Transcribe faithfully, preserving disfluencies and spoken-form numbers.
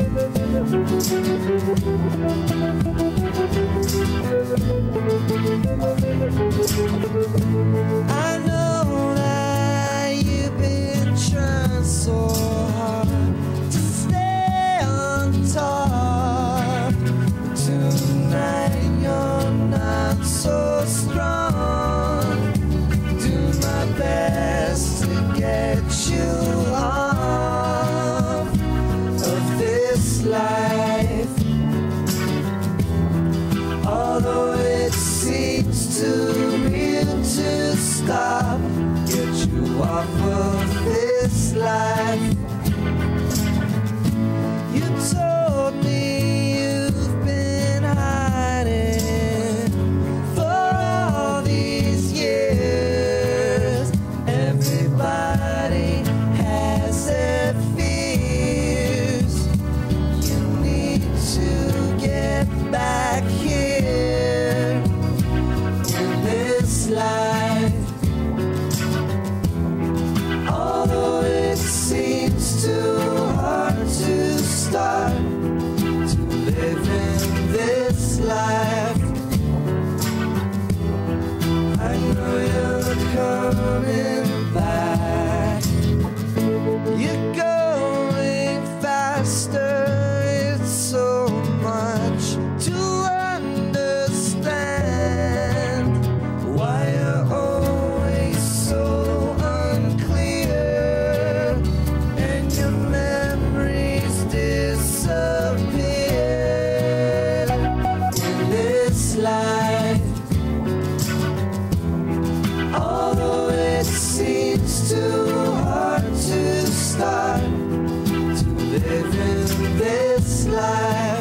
I know that you've been trying so hard to stay on top. Tonight you're not so strong. Do my best to get you off of this life. Although it seems too real to stop, get you off of this life. You told me you've been hiding for all these years. Everybody has their fears. You need to get back here in this life. Although it seems too hard to start to live in this life, I know you're coming back. You're going faster, it's so much to understand. Why you're always so unclear, and your memories disappear in this life. Although it seems too hard to start to live in this life,